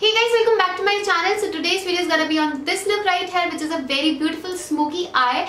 Hey guys, welcome back to my channel. So today's video is gonna be on this look right here, which is a very beautiful smoky eye.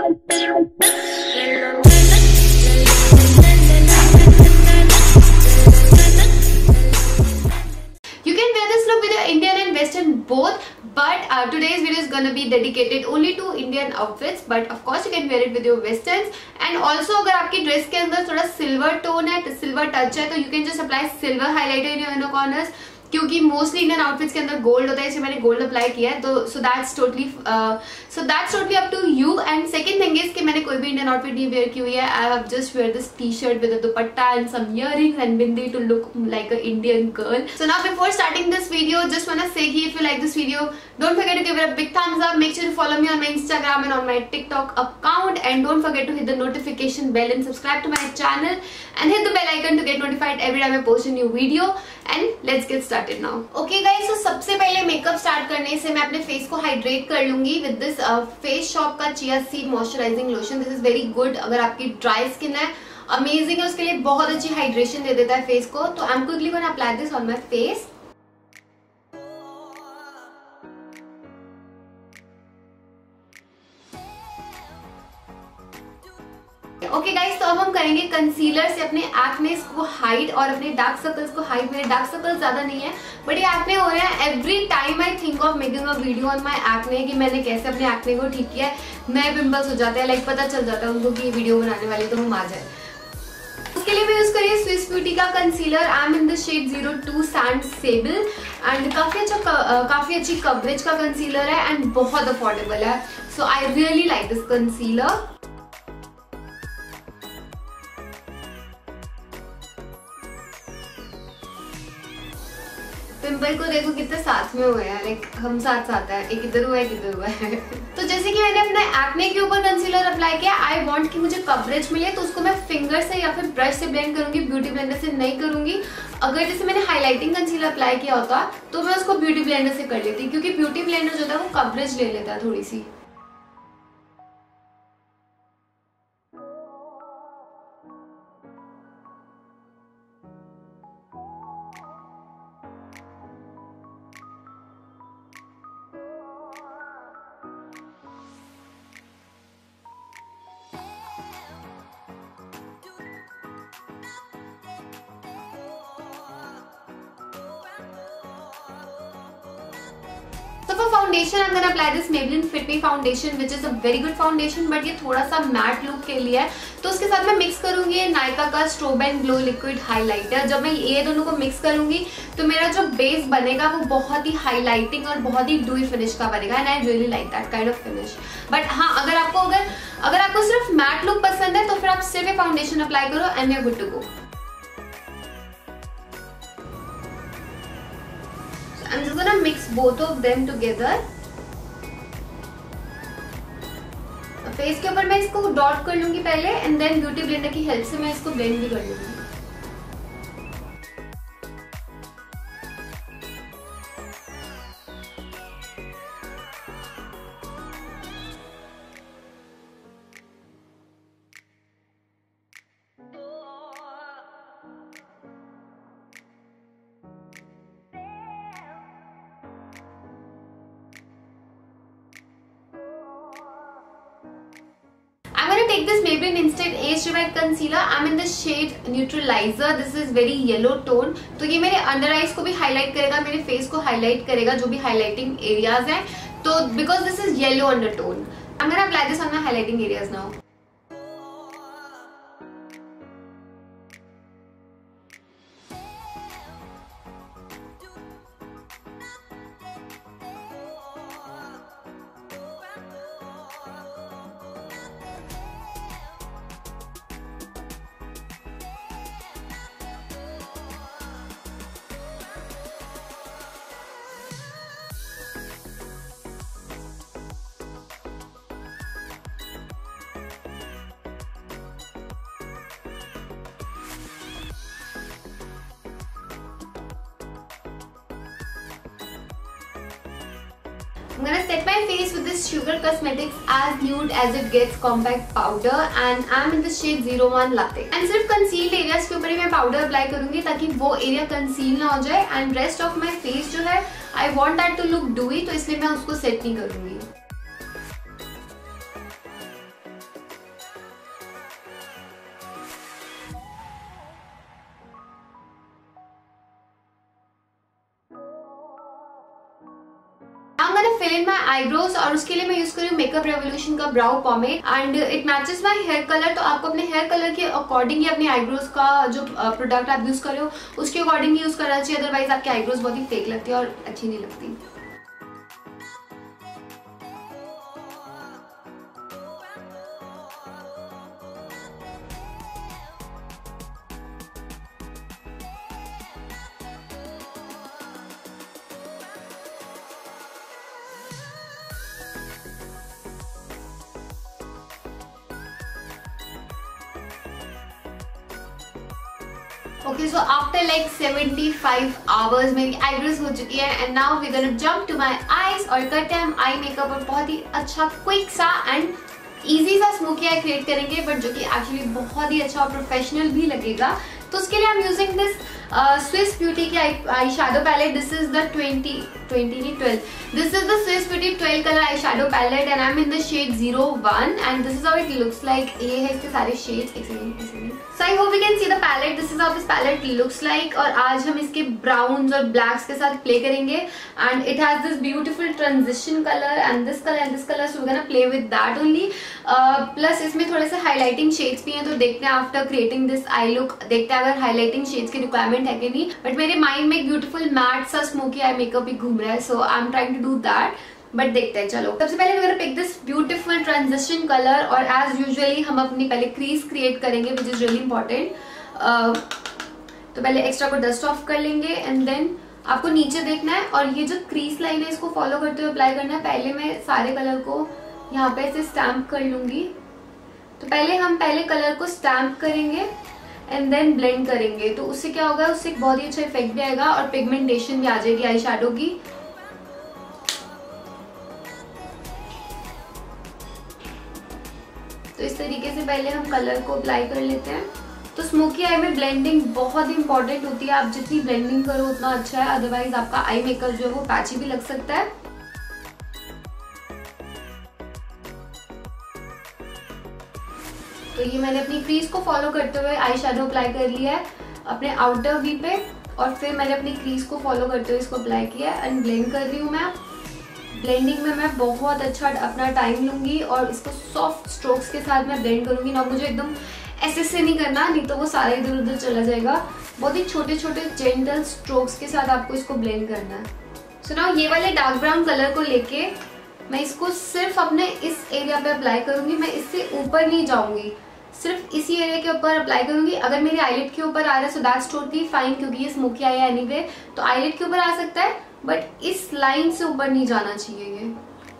You can wear this look with your Indian and Western both, but today's video is gonna be dedicated only to Indian outfits. But of course you can wear it with your Westerns. And also अगर आपकी dress के अंदर थोड़ा silver tone है, silver touch है, तो you can just apply silver highlighter in your inner corners. क्योंकि mostly Indian outfits के अंदर गोल्ड होता है, इसलिए मैंने गोल्ड अप्लाई किया है. तो so that's totally up to you. And second thing is कि मैंने कोई भी इंडियन आउटफिट नहीं वेयर की हुई है. I have just wear this T shirt with a dupatta and some earrings and bindi to look like a Indian girl. So now before starting this video, just want to say कि if you like this video, don't forget to give it a big thumbs up. Make sure to follow me on my Instagram and on my TikTok account, and don't forget to hit the notification bell and subscribe to my channel and hit the bell icon to get notified every time I post a new video. And let's get started now. Okay guys, so सबसे पहले makeup start करने से मैं अपने face को hydrate कर लूंगी with this Face Shop का chia seed moisturising lotion. This is very good. अगर आपकी ड्राई स्किन है, अमेजिंग है, उसके लिए बहुत अच्छी हाइड्रेशन दे देता है फेस को. तो I am quickly gonna apply this on my face. Okay guys, तो अब हम करेंगे कंसीलर से अपने एक्ने को हाइड और अपने डार्क सर्कल्स को हाइड. मेरे डार्क सर्कल्स ज्यादा नहीं है, बट ये एक्ने हो रहे हैं. Every time I think of making a video on my acne कि मैंने कैसे अपने एक्ने को ठीक किया है. नए पिंपल्स हो जाते हैं, लाइक पता चल जाता है उनको कि ये वीडियो बनाने वाली, तो हम आ जाए. उसके लिए मैं यूज करिए स्विस ब्यूटी का concealer. I am in the shade 02 sand sable and काफी अच्छी कवरेज का कंसीलर है एंड बहुत अफोर्डेबल है. So I really like this concealer. Pimple को देखो कितने साथ में हुए हैं, लाइक हम साथ साथ है, एक इधर हुआ है एक इधर हुआ है. तो जैसे कि मैंने अपने एक्ने के ऊपर कंसीलर अप्लाई किया, आई वांट कि मुझे कवरेज मिले, तो उसको मैं फिंगर से या फिर ब्रश से ब्लेंड करूंगी, ब्यूटी ब्लेंडर से नहीं करूंगी. अगर जैसे मैंने हाईलाइटिंग कंसीलर अप्लाई किया होता तो मैं उसको ब्यूटी ब्लेंडर से कर लेती, क्योंकि ब्यूटी ब्लेंडर जो होता है वो कवरेज ले लेता है थोड़ी सी. For foundation, I'm gonna apply this Maybelline Fit Me foundation, which is a very good foundation, but ये थोड़ा सा मैट लुक के लिए है. तो उसके साथ मैं मिक्स करूंगी नायका का strobe and glow liquid highlighter. जब मैं ये दोनों को मिक्स करूंगी तो मेरा जो बेस बनेगा वो बहुत ही हाईलाइटिंग और बहुत ही डूई फिनिश का बनेगा. And I really like that kind of finish. But हाँ, अगर आपको सिर्फ मैट लुक पसंद है तो फिर आप सिर्फ फाउंडेशन अप्लाई करो and you are good to go. I'm just gonna mix both of them together. Face के ऊपर मैं इसको डॉट कर लूंगी पहले एंड देन ब्यूटी ब्लेंडर की हेल्प से मैं इसको ब्लेंड भी कर लूंगी. I'm going to take this Maybelline Instant Age Revive Concealer. I'm in the shade Neutralizer. This is very yellow tone. तो ये मेरे अंडर आईज को भी हाईलाइट करेगा, मेरे फेस को हाईलाइट करेगा, जो भी हाईलाइटिंग एरियाज हैं. तो because this is yellow undertone, I'm going to apply this on my highlighting areas now. I'm gonna set my face with this Sugar Cosmetics as nude as it gets compact powder and I'm in the shade 01 Latte. And सिर्फ concealed areas के ऊपर ही मैं powder apply करूँगी ताकि वो area conceal ना हो जाए and rest of my face जो है I want that to look dewy, तो इसलिए मैं उसको set नहीं करूँगी. I'm gonna fill in my eyebrows और उसके लिए मैं यूज कर रही हूँ मेकअप रेवोल्यूशन का brow pomade and it matches my hair colour. तो आपको अपने हेयर कलर के अकॉर्डिंग ही अपने आईब्रोज का जो प्रोडक्ट आप यूज कर रहे हो उसके अकॉर्डिंग ही यूज करना चाहिए, अदरवाइज आपके आईब्रोज बहुत ही फेक लगती है और अच्छी नहीं लगती. Okay, so after like 75 hours मेरी eyebrows हो चुकी है and now we're gonna jump to my eyes और करते हैं हम आई मेकअप और बहुत ही अच्छा क्विक सा एंड इजी सा स्मोकी आई क्रिएट करेंगे बट जो कि एक्चुअली बहुत ही अच्छा और प्रोफेशनल भी लगेगा. तो उसके लिए I'm using this Swiss Beauty की eye shadow palette. This is the 12. This is the Swiss Beauty 12 color eyeshadow palette and I'm in the shade 01 and this is how it looks like. ये है इसके सारे shades. एक सेकंड. So I hope you can see the palette. This is how this palette looks like. और आज हम इसके browns और blacks के साथ play करेंगे and it has this beautiful transition color and this color and this color. So we're gonna play with that only. Plus इसमें थोड़े से highlighting shades भी हैं तो देखते हैं after creating this eye look देखते हैं अगर highlighting shades की requirement है कि नहीं. बट मेरे माइंड में एक ब्यूटीफुल मैट सा स्मोकी आई मेकअप भी घूम रहा है so I am trying to do that. But देखते हैं. चलो सबसे पहले we're gonna pick this beautiful transition color और as usually हम अपनी पहले क्रीज क्रिएट करेंगे which is really important. तो पहले एक्स्ट्रा को डस्ट ऑफ कर लेंगे एंड देन आपको नीचे देखना है और ये जो क्रीज लाइन है इसको फॉलो करते हुए अप्लाई करना है. पहले मैं सारे कलर को यहाँ पे ऐसे स्टैम्प कर लूंगी. तो पहले हम पहले कलर को स्टैम्प करेंगे एंड देन ब्लेंड करेंगे. तो उससे क्या होगा, उससे एक बहुत ही अच्छा इफेक्ट भी आएगा और पिगमेंटेशन भी आ जाएगी आई शैडो की. तो इस तरीके से पहले हम कलर को अप्लाई कर लेते हैं. तो स्मोकी आई में ब्लेंडिंग बहुत ही इंपॉर्टेंट होती है. आप जितनी ब्लेंडिंग करो उतना अच्छा है, अदरवाइज आपका आई मेकअप जो है वो पैची भी लग सकता है. तो ये मैंने अपनी क्रीज को फॉलो करते हुए आई शैडो अप्लाई कर लिया है अपने आउटर वी पे और फिर मैंने अपनी क्रीज को फॉलो करते हुए इसको अप्लाई किया है एंड ब्लेंड कर रही हूँ मैं. ब्लेंडिंग में मैं बहुत अच्छा अपना टाइम लूंगी और इसको सॉफ्ट स्ट्रोक्स के साथ मैं ब्लेंड करूंगी ना. मुझे एकदम ऐसे से नहीं करना, नहीं तो वो सारा इधर उधर चला जाएगा. बहुत ही छोटे छोटे जेंटल स्ट्रोक्स के साथ आपको इसको ब्लेंड करना है. सो नाउ ये वाले डार्क ब्राउन कलर को लेके मैं इसको सिर्फ अपने इस एरिया पे अप्लाई करूंगी. मैं इससे ऊपर नहीं जाऊंगी, सिर्फ इसी एरिया के ऊपर अप्लाई करूंगी. अगर मेरे आईलिड के ऊपर आ रहा है सो दैट्स टोटली फाइन क्योंकि ये स्मोकी आई है एनीवे. तो आईलिड के ऊपर आ सकता है बट इस लाइन से ऊपर नहीं जाना चाहिए ये.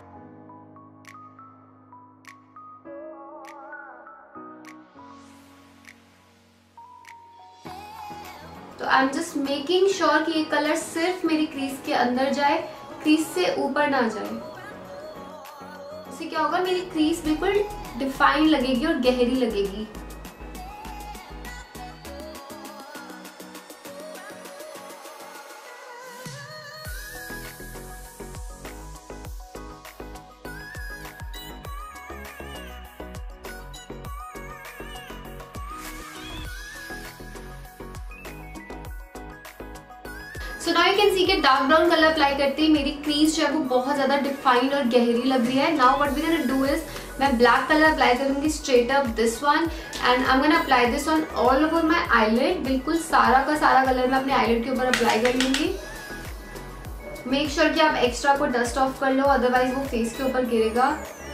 तो I am just making sure कि ये कलर सिर्फ मेरी क्रीज के अंदर जाए, क्रीज से ऊपर ना जाए. इससे क्या होगा, मेरी क्रीज बिल्कुल डिफाइन लगेगी और गहरी लगेगी. So now you can see कि डार्क ब्राउन कलर अप्लाई करते ही मेरी क्रीज जो है वो बहुत ज्यादा डिफाइंड और गहरी लग रही है. Now what we gonna do is मैं ब्लैक कलर अप्लाई करूंगी straight up this one and I am gonna apply this on all over my eyelid. बिल्कुल सारा का सारा कलर मैं अपने आईलिड के ऊपर अप्लाई कर लूंगी. मेक श्योर कि आप एक्स्ट्रा को डस्ट ऑफ कर लो, अदरवाइज वो फेस के ऊपर गिरेगा.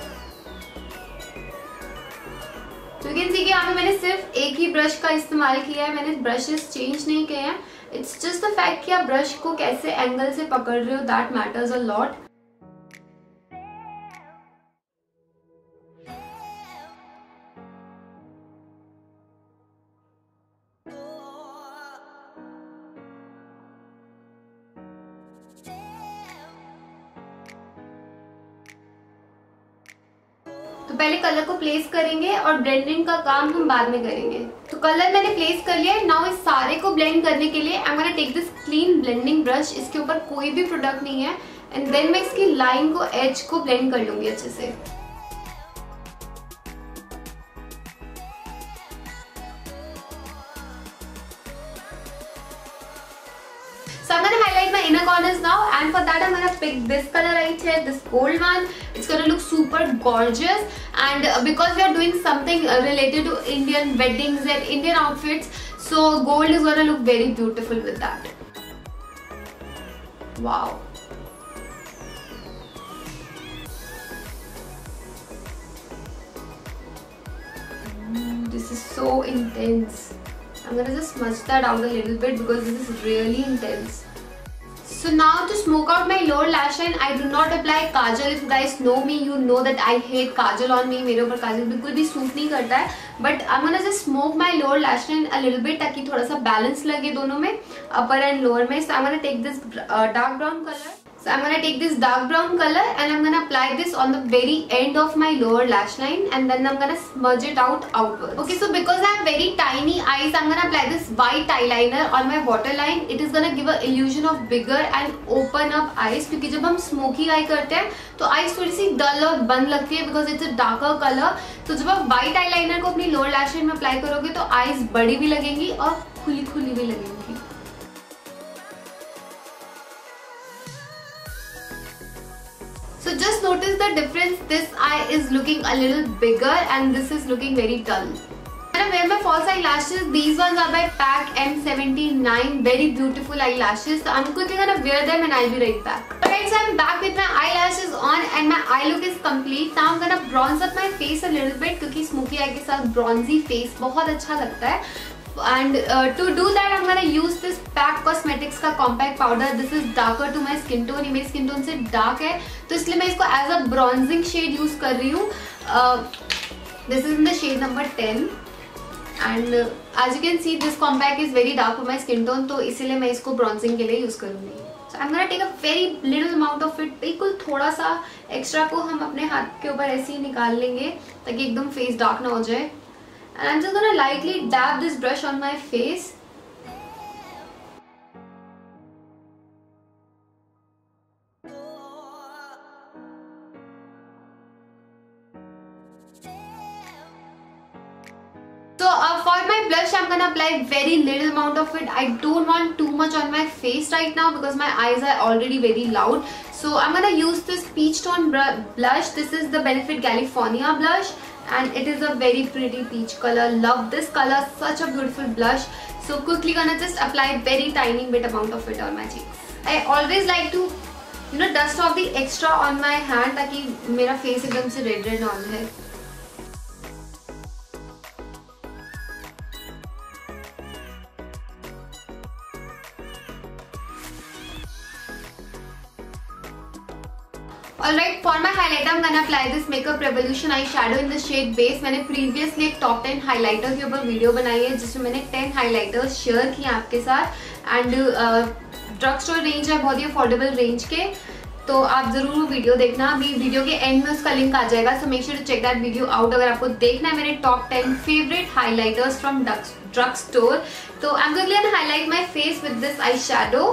तो यू कैन सी कि यहाँ पे मैंने सिर्फ एक ही ब्रश का इस्तेमाल किया है, मैंने ब्रशेस चेंज नहीं किए हैं. इट्स जस्ट द फैक्ट कि आप ब्रश को कैसे एंगल से पकड़ रहे हो, दैट मैटर्स अ लॉट. तो पहले कलर को प्लेस करेंगे और ब्लेंडिंग का काम हम बाद में करेंगे। तो कलर मैंने प्लेस कर लिया है। नाउ इस सारे को ब्लेंड करने के लिए I am gonna take this clean blending brush, इसके ऊपर कोई भी प्रोडक्ट नहीं है, एंड देन मैं इसकी लाइन को, एज को ब्लेंड कर लूंगी अच्छे से। So I'm gonna highlight my inner corners now, and for that I'm gonna pick this color right here, this gold one. It's gonna look super gorgeous, and because we are doing something related to Indian weddings and Indian outfits, so gold is gonna look very beautiful with that. Wow. This is so intense. I'm gonna just smudge that out a little bit because this is really intense. So now to smoke out my lower lash line, I do not apply kajal. If you guys know me, you know that I hate kajal on me. मेरे ऊपर काजल बिल्कुल भी suit नहीं करता है. But I'm gonna just smoke my lower lash line a little bit ताकि थोड़ा सा balance लगे दोनों में, upper and lower में. So I'm gonna take this dark brown color. So I'm gonna take this dark brown color and I'm gonna apply this on the very end of my lower lash line, and then I'm gonna smudge it out outwards. Okay, so because I have very tiny eyes, I'm gonna apply this white eyeliner on my waterline. It is gonna give an illusion of bigger and open up eyes, क्योंकि जब हम smoky eye करते हैं तो eyes थोड़ी सी dull और बंद लगती है because it's a darker color. तो जब आप white eyeliner को अपनी lower lash line में apply करोगे तो eyes बड़ी भी लगेंगी और खुली खुली भी लगेंगी. So just notice the difference. This eye is looking a little bigger and this is looking very dull. When I wear my false eyelashes, these ones are by PAC M79. Very beautiful eyelashes. So I'm quickly gonna wear them and I'll be right back. Alright, so I'm back with my eyelashes on and my eye look is complete. Now I'm gonna bronze up my face a little bit क्योंकि smoky eye के साथ bronzy face बहुत अच्छा लगता है. And to do that I'm gonna use this PAC Cosmetics का compact powder. This is darker to my skin tone. ये मेरी skin tone से dark है तो इसलिए मैं इसको as a bronzing shade use कर रही हूँ. This is in the shade number 10 and as you can see this compact is very dark for my skin tone, तो इसीलिए मैं इसको bronzing के लिए use करूँगी. So I'm gonna take a very little amount of it. बिल्कुल थोड़ा सा extra को हम अपने हाथ के ऊपर ऐसे ही निकाल लेंगे ताकि एकदम face dark ना हो जाए. And I'm just gonna lightly dab this brush on my face. So for my blush, I'm gonna apply very little amount of it. I don't want too much on my face right now because my eyes are already very loud. So I'm gonna use this peach tone blush. This is the Benefit California blush. And it is a very pretty peach color. Love this color, such a beautiful blush. So quickly gonna just apply very tiny bit amount of it on my cheeks. I always like to dust off the extra on my hand ताकि मेरा face एकदम से red red ना हो जाए. Alright, for my highlighter I'm gonna apply this Makeup Revolution eyeshadow in the shade Base. मैंने previously एक top 10 highlighter के ऊपर वीडियो बनाई है जिसमें मैंने 10 highlighters शेयर किए आपके साथ. एंड ड्रग स्टोर रेंज है, बहुत ही अफोर्डेबल रेंज के, तो आप जरूर वो वीडियो देखना. अभी वीडियो के एंड में उसका लिंक आ जाएगा, so make sure to check that video out अगर आपको देखना है मेरे top 10 favourite highlighters from drug store. तो I am going to highlight my face with this eye shadow.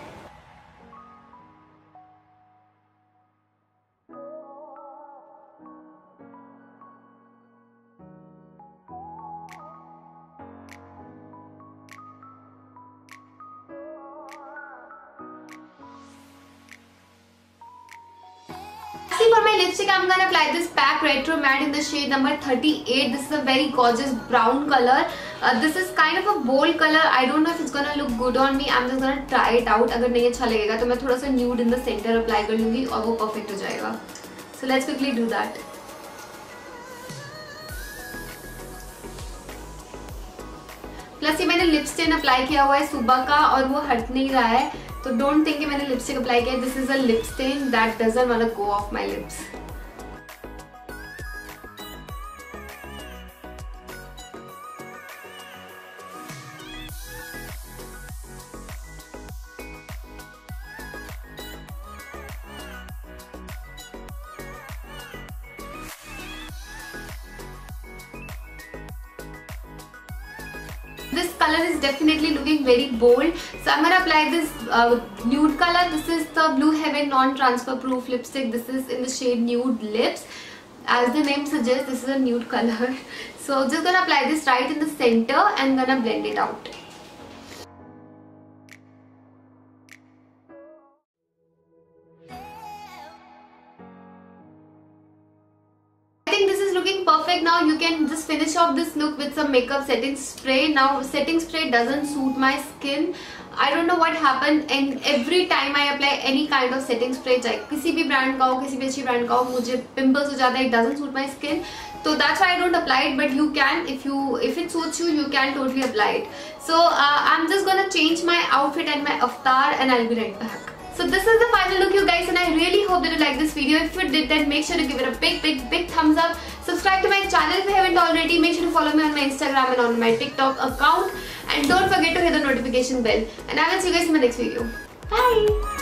For my lipstick, I'm gonna apply this PAC Retro Matte in the shade number 38. This is a very gorgeous brown color. This is kind of a bold color. I don't know if it's gonna look good on me. I'm just gonna try it out. अगर नहीं अच्छा लगेगा तो मैं थोड़ा सा nude in the center apply कर लूँगी और वो perfect हो जाएगा. So let's quickly do that. Plus ये मैंने लिप स्टेन अप्लाई किया हुआ है सुबह का और वो हट नहीं रहा है, तो डोंट थिंक कि मैंने लिपस्टिक अप्लाई किया. This is a lip stain that doesn't want to go off my lips. This color is definitely looking very bold, so I'm gonna apply this nude color. This is the Blue Heaven non-transfer proof lipstick. This is in the shade Nude Lips. As the name suggests, this is a nude color. So just gonna apply this right in the center and gonna blend it out. I think this is looking perfect now. You can just finish off this look with some makeup setting spray. Now setting spray doesn't suit my skin. I don't know what happened, and every time I apply any kind of setting spray, चाहे किसी भी brand का हो, किसी भी अच्छी brand का हो, मुझे pimples हो जाता है. It doesn't suit my skin, so that's why I don't apply it. But you can, if it suits you, you can totally apply it. So I'm just gonna change my outfit and my avatar, and I'll be right back. So this is the final look, you guys, and I really hope that you like this video. If you did, then make sure to give it a big thumbs up. Subscribe to my channel if you haven't already. Make sure to follow me on my Instagram and on my TikTok account. And don't forget to hit the notification bell. And I will see you guys in my next video. Bye!